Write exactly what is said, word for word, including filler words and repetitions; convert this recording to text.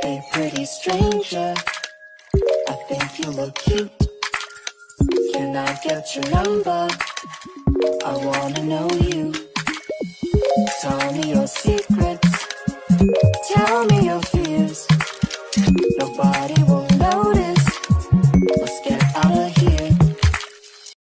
Hey pretty stranger, I think you look cute. Can I get your number? I wanna know you. Tell me your secret.